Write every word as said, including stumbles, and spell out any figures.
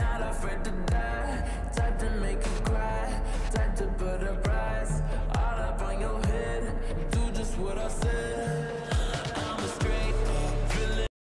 not afraid to die, type to make you cry.